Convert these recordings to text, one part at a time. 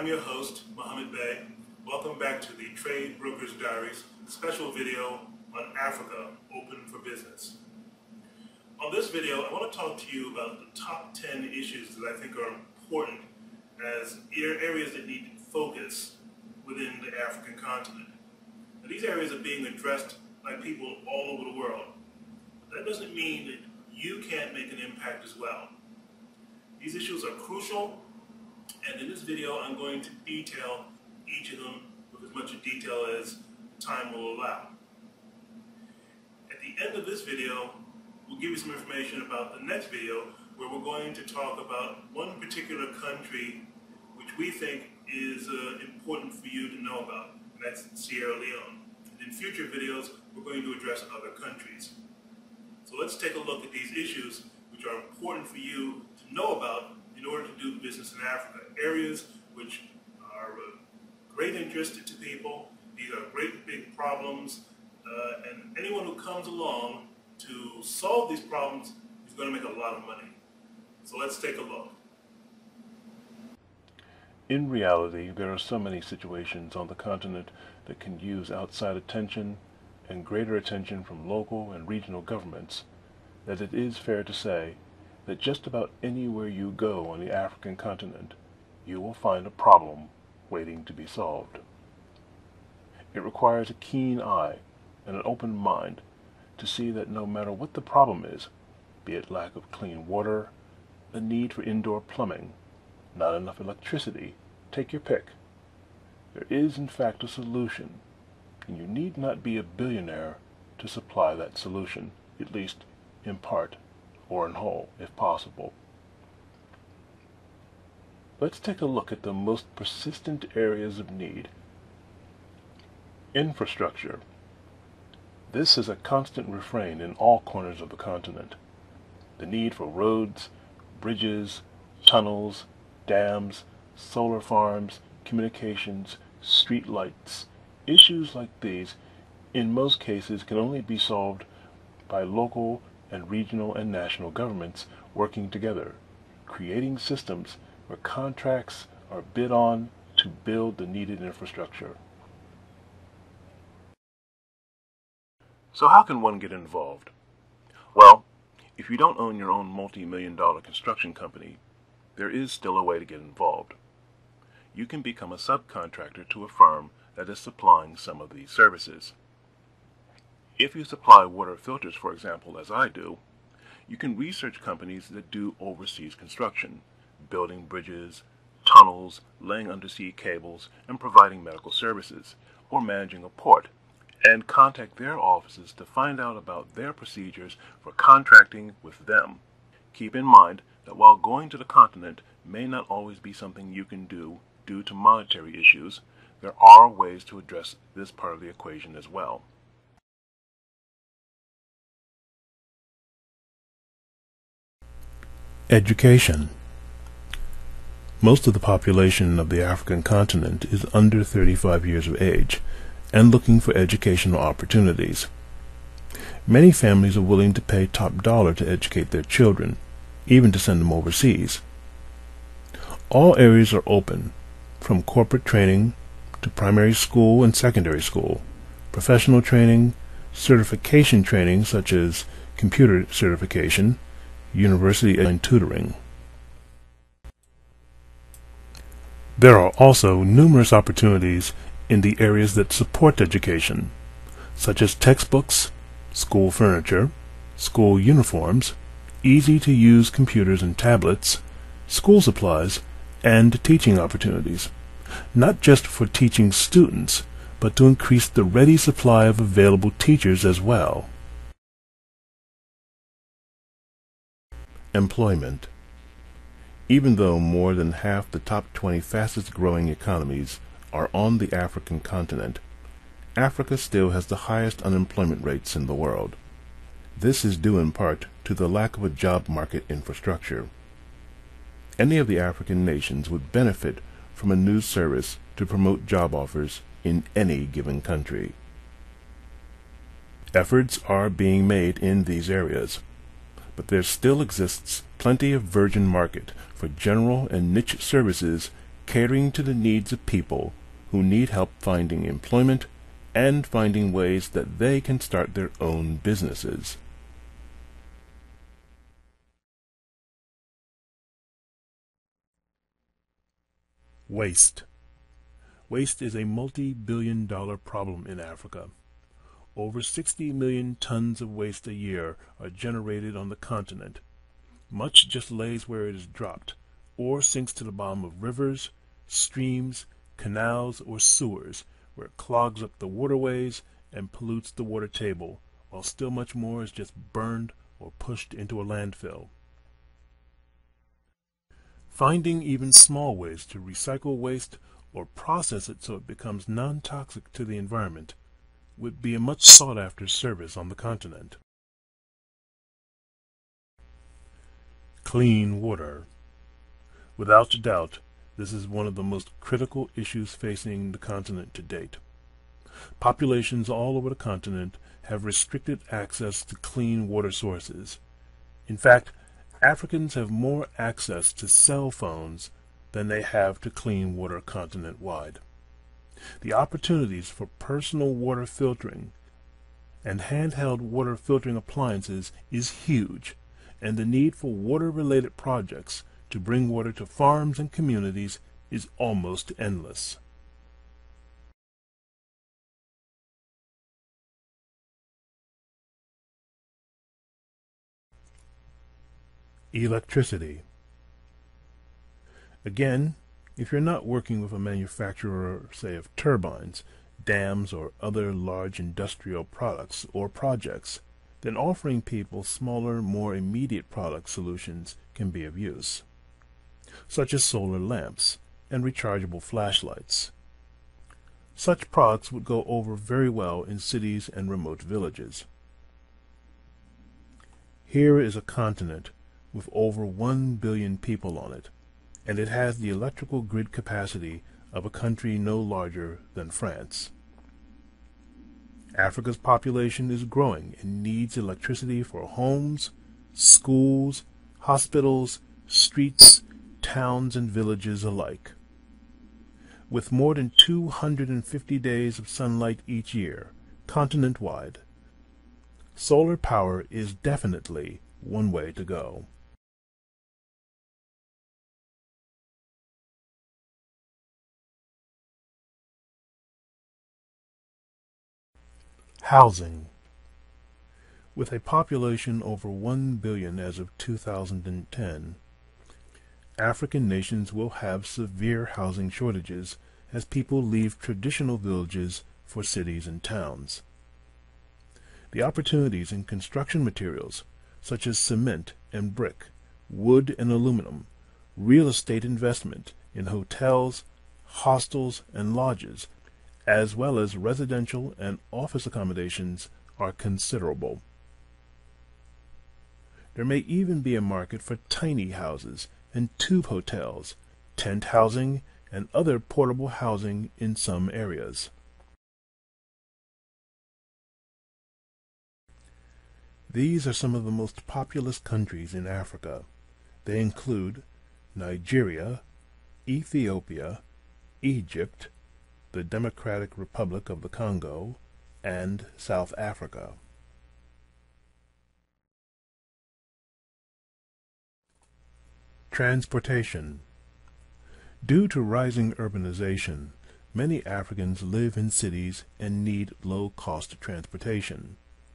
your host, Muhammadbey. Welcome back to the Trade Brokers Diaries special video on Africa, open for business. On this video, I want to talk to you about the top 10 issues that I think are important as areas that need focus within the African continent. Now, these areas are being addressed by people all over the world. That doesn't mean that you can't make an impact as well. These issues are crucial, and in this video I'm going to detail each of them with as much detail as time will allow. At the end of this video, we'll give you some information about the next video where we're going to talk about one particular country which we think is important for you to know about, and that's Sierra Leone. And in future videos, we're going to address other countries. So let's take a look at these issues which are important for you to know about in order to do business in Africa. Areas which are of great interest to people. These are great big problems, and anyone who comes along to solve these problems is going to make a lot of money. So let's take a look. In reality, there are so many situations on the continent that can use outside attention and greater attention from local and regional governments that it is fair to say that just about anywhere you go on the African continent, you will find a problem waiting to be solved. It requires a keen eye and an open mind to see that no matter what the problem is, be it lack of clean water, the need for indoor plumbing, not enough electricity, take your pick. There is in fact a solution, and you need not be a billionaire to supply that solution, at least in part or in whole, if possible. Let's take a look at the most persistent areas of need. Infrastructure. This is a constant refrain in all corners of the continent. The need for roads, bridges, tunnels, dams, solar farms, communications, street lights. Issues like these, in most cases, can only be solved by local and regional and national governments working together, creating systems where contracts are bid on to build the needed infrastructure. So how can one get involved? Well, if you don't own your own multi-million-dollar construction company, there is still a way to get involved. You can become a subcontractor to a firm that is supplying some of these services. If you supply water filters, for example, as I do, you can research companies that do overseas construction, building bridges, tunnels, laying undersea cables, and providing medical services, or managing a port, and contact their offices to find out about their procedures for contracting with them. Keep in mind that while going to the continent may not always be something you can do due to monetary issues, there are ways to address this part of the equation as well. Education. Most of the population of the African continent is under 35 years of age and looking for educational opportunities. Many families are willing to pay top dollar to educate their children, even to send them overseas. All areas are open, from corporate training to primary school and secondary school, professional training, certification training such as computer certification, university and tutoring. There are also numerous opportunities in the areas that support education, such as textbooks, school furniture, school uniforms, easy-to-use computers and tablets, school supplies, and teaching opportunities, not just for teaching students, but to increase the ready supply of available teachers as well. Employment. Even though more than half the top 20 fastest growing economies are on the African continent, Africa still has the highest unemployment rates in the world. This is due in part to the lack of a job market infrastructure. Any of the African nations would benefit from a new service to promote job offers in any given country. Efforts are being made in these areas, but there still exists plenty of virgin market for general and niche services catering to the needs of people who need help finding employment and finding ways that they can start their own businesses. Waste. Waste is a multi-billion-dollar problem in Africa. Over 60 million tons of waste a year are generated on the continent. Much just lays where it is dropped, or sinks to the bottom of rivers, streams, canals, or sewers, where it clogs up the waterways and pollutes the water table, while still much more is just burned or pushed into a landfill. Finding even small ways to recycle waste or process it so it becomes non-toxic to the environment would be a much sought-after service on the continent. Clean water. Without doubt, this is one of the most critical issues facing the continent to date. Populations all over the continent have restricted access to clean water sources. In fact, Africans have more access to cell phones than they have to clean water continent-wide. The opportunities for personal water filtering and handheld water filtering appliances is huge, and the need for water-related projects to bring water to farms and communities is almost endless. Electricity. Again, if you're not working with a manufacturer, say, of turbines, dams, or other large industrial products or projects, then offering people smaller, more immediate product solutions can be of use, such as solar lamps and rechargeable flashlights. Such products would go over very well in cities and remote villages. Here is a continent with over 1 billion people on it, and it has the electrical grid capacity of a country no larger than France. Africa's population is growing and needs electricity for homes, schools, hospitals, streets, towns, and villages alike. With more than 250 days of sunlight each year, continent-wide, solar power is definitely one way to go. Housing. With a population over 1 billion as of 2010, African nations will have severe housing shortages as people leave traditional villages for cities and towns. The opportunities in construction materials, such as cement and brick, wood and aluminum, real estate investment in hotels, hostels, and lodges, as well as residential and office accommodations, are considerable. There may even be a market for tiny houses and tube hotels, tent housing, and other portable housing in some areas. These are some of the most populous countries in Africa. They include Nigeria, Ethiopia, Egypt, the Democratic Republic of the Congo, and South Africa. Transportation. Due to rising urbanization, many Africans live in cities and need low-cost transportation.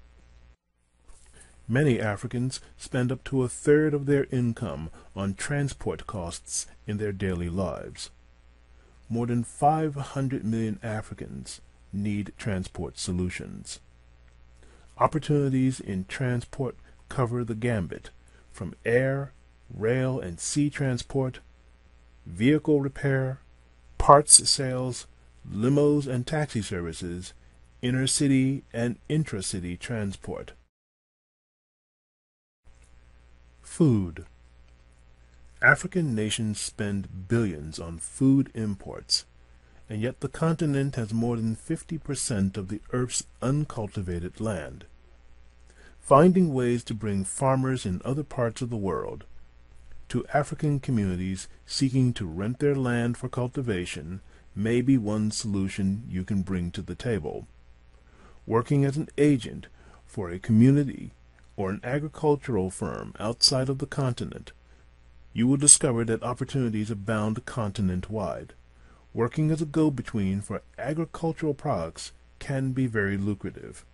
Many Africans spend up to a third of their income on transport costs in their daily lives. More than 500 million Africans need transport solutions. Opportunities in transport cover the gambit, from air, rail, and sea transport, vehicle repair, parts sales, limos and taxi services, inner-city and intra-city transport. Food. African nations spend billions on food imports, and yet the continent has more than 50% of the Earth's uncultivated land. Finding ways to bring farmers in other parts of the world to African communities seeking to rent their land for cultivation may be one solution you can bring to the table. Working as an agent for a community or an agricultural firm outside of the continent, you will discover that opportunities abound continent-wide. Working as a go-between for agricultural products can be very lucrative.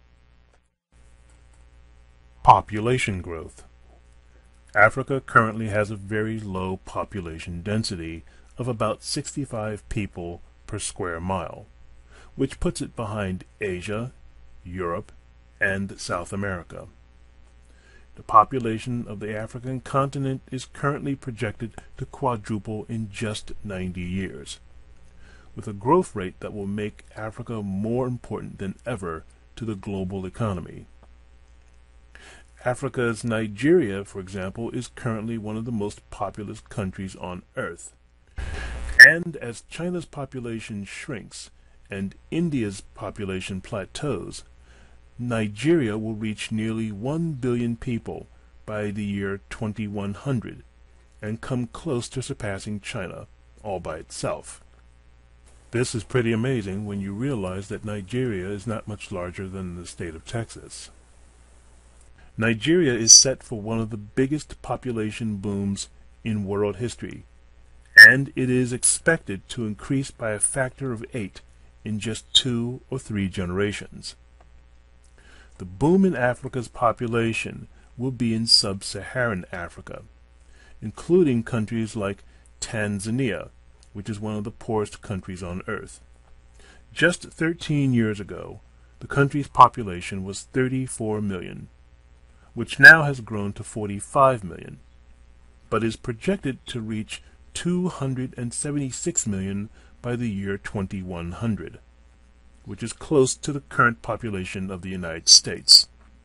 Population growth. Africa currently has a very low population density of about 65 people per square mile, which puts it behind Asia, Europe, and South America. The population of the African continent is currently projected to quadruple in just 90 years, with a growth rate that will make Africa more important than ever to the global economy. Africa's Nigeria, for example, is currently one of the most populous countries on earth. And as China's population shrinks and India's population plateaus, Nigeria will reach nearly 1 billion people by the year 2100 and come close to surpassing China all by itself. This is pretty amazing when you realize that Nigeria is not much larger than the state of Texas. Nigeria is set for one of the biggest population booms in world history, and it is expected to increase by a factor of 8 in just 2 or 3 generations. The boom in Africa's population will be in sub-Saharan Africa, including countries like Tanzania, which is one of the poorest countries on earth. Just 13 years ago, the country's population was 34 million, which now has grown to 45 million, but is projected to reach 276 million by the year 2100, which is close to the current population of the United States.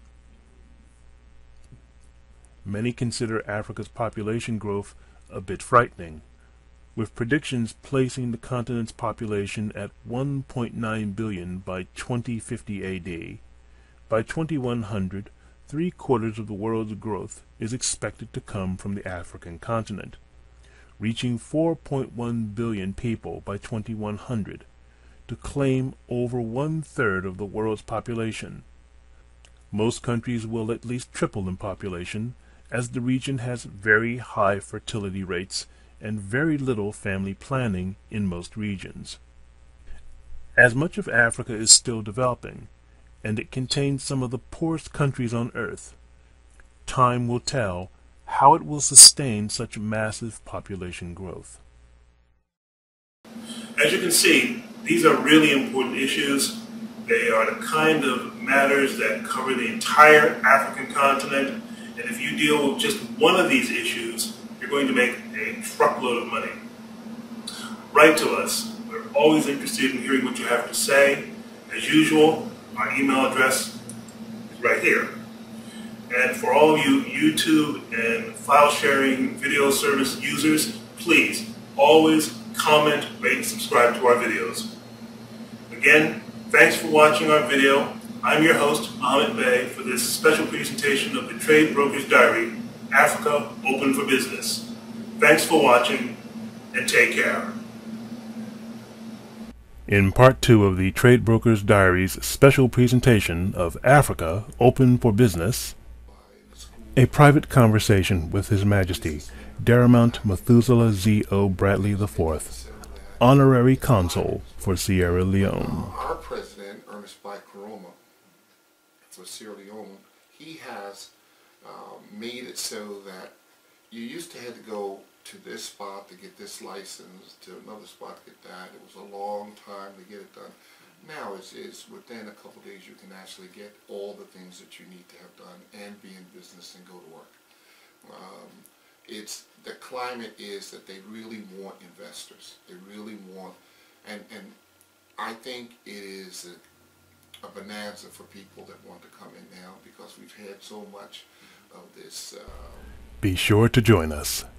Many consider Africa's population growth a bit frightening, with predictions placing the continent's population at 1.9 billion by 2050 AD. By 2100, 3/4 of the world's growth is expected to come from the African continent, reaching 4.1 billion people by 2100, to claim over 1/3 of the world's population. Most countries will at least triple in population, as the region has very high fertility rates and very little family planning in most regions. As much of Africa is still developing, and it contains some of the poorest countries on earth, time will tell how it will sustain such massive population growth. As you can see, these are really important issues. They are the kind of matters that cover the entire African continent, and if you deal with just one of these issues, you're going to make a truckload of money. Write to us. We're always interested in hearing what you have to say. As usual, our email address is right here. And for all you YouTube and file sharing video service users, please always comment, rate, and subscribe to our videos. Again, thanks for watching our video. I'm your host, Muhammadbey, for this special presentation of the Trade Broker's Diary, Africa Open for Business. Thanks for watching, and take care. In part 2 of the Trade Broker's Diary's special presentation of Africa Open for Business, a private conversation with His Majesty Daramount Methuselah Z.O. Bradley IV, Honorary Consul for Sierra Leone. Our president, Ernest Bai Koroma, for Sierra Leone, he has made it so that you used to have to go to this spot to get this license, to another spot to get that. It was a long time to get it done. Now it's within a couple of days you can actually get all the things that you need to have done and be in business and go to work. The climate is that they really want investors. They really want, and I think it is a bonanza for people that want to come in now, because we've had so much of this. Be sure to join us.